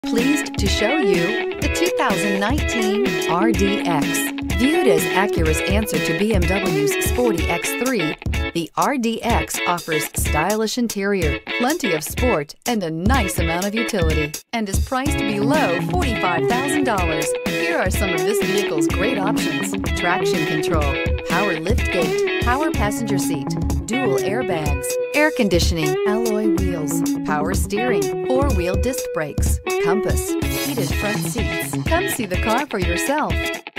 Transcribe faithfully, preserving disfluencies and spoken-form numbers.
Pleased to show you the two thousand nineteen R D X. Viewed as Acura's answer to B M W's sporty X three, the R D X offers stylish interior, plenty of sport, and a nice amount of utility, and is priced below forty-five thousand dollars. Here are some of this vehicle's great options: traction control, power liftgate, power passenger seat, dual airbags, air conditioning, alloy wheels, power steering, four-wheel disc brakes, compass, heated front seats. Come see the car for yourself.